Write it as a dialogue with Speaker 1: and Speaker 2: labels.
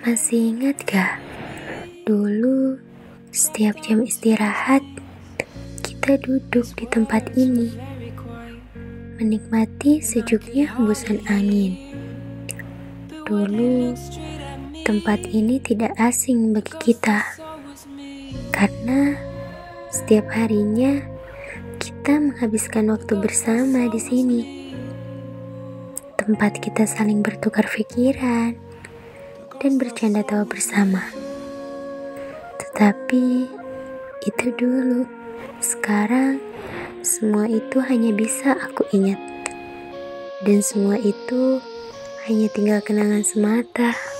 Speaker 1: Masih ingat gak? Dulu, setiap jam istirahat, kita duduk di tempat ini, menikmati sejuknya hembusan angin. Dulu, tempat ini tidak asing bagi kita, karena setiap harinya kita menghabiskan waktu bersama di sini. Tempat kita saling bertukar pikiran dan bercanda tawa bersama. Tetapi itu dulu. Sekarang semua itu hanya bisa aku ingat. Dan semua itu hanya tinggal kenangan semata.